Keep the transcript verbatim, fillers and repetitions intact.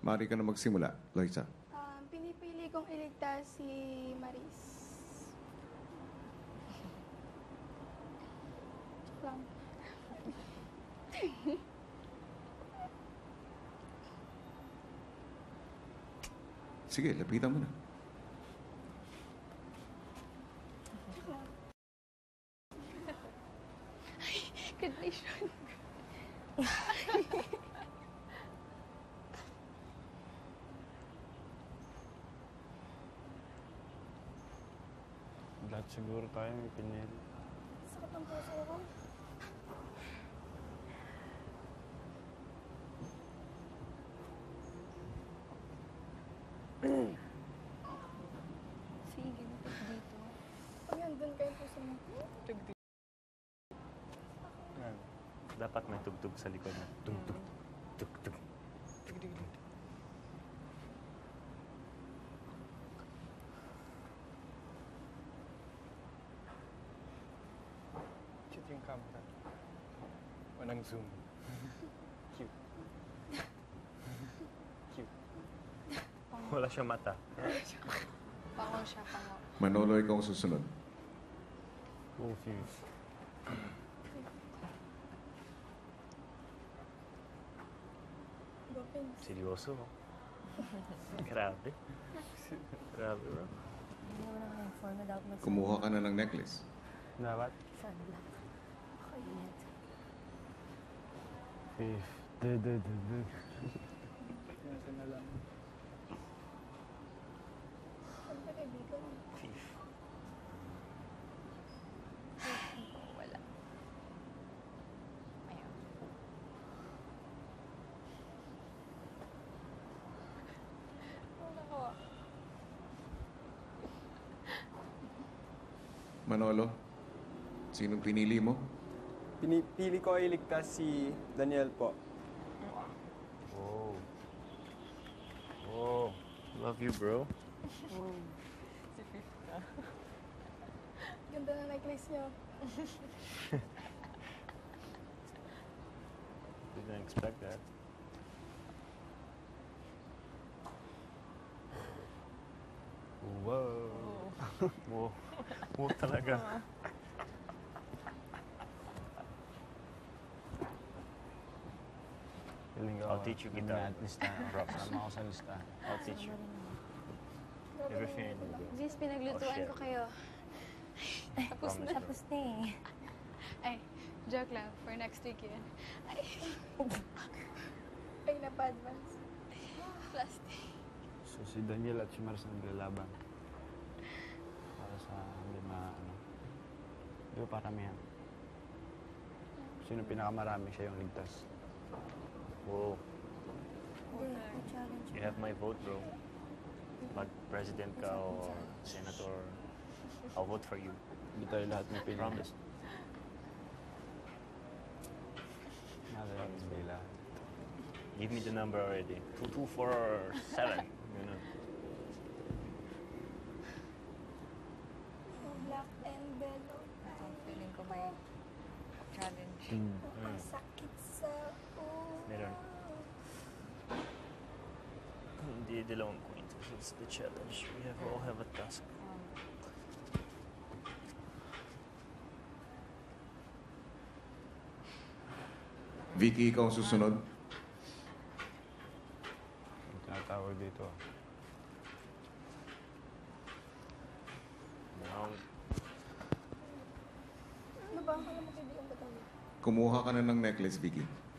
Maaari ka na magsimula, Liza. Um, pinipili kong iligtas si Maris. Joke lang. Sige, lapitan mo na. Joke lang. Condition. Lahat siguro tayo may pinili. Sakit ang puso ko. Sige, dito. Pag nandun kayo puso mo. Yan. Dapat may tugtog sa likod na. Tugtog. Tugtog. Cute yung camera. Walang zoom. Cute. Cute. Wala siyang mata. Pango siya, pango. Manolo, ikaw ang susunod. Confused. Gopins. Seryoso. Grabe. Grabe, bro. Hindi mo naman inform without mag- Kumuha ka na ng necklace. Dapat. Sunblock. Ako init. Fifth. Du, du, du, du. Nasa na lang. Ano ba kaibigan? Fifth. Wala. Ayaw. Wala ko. Manolo, sinong pinili mo? Pinipili ko iligtas si Daniel po. Oh. Oh. Love you, bro. Ganda na necklace niyo. Didn't expect that. Whoa. Whoa. Whoa talaga. I'll teach you guitar. Props. Sama ako sa lista. I'll teach you. Everything. Bis, pinaglutuan Oh, shit. ko kayo. Tapos na. Tapos na eh. Ay, joke lang. For next week yun. Ay. Ay, napa-advance. Plastic. So si Daniel at si Mars naglalaban. Para sa hindi ma ano. Di ba paramihan? Sino pinakamarami siya yung ligtas? Whoa. Hindi, challenge. You have my vote, bro. Pag president ka or senator, I'll vote for you. Hindi tayo lahat may pinili. Promise. Promise, bro. Give me the number already. two two four seven. Ganun. Black and yellow. Ito, feeling ko may challenge. Mm. Ang sakit sa ulo. Meron. Hindi dalawang coins. It's the challenge. We have all have a task. Um, Vicky, ikaw ang susunod. Tinatawag dito. Now, Ano ba? Alam mo kaibigan ba tayo? Kumuha ka na ng necklace, Vicky.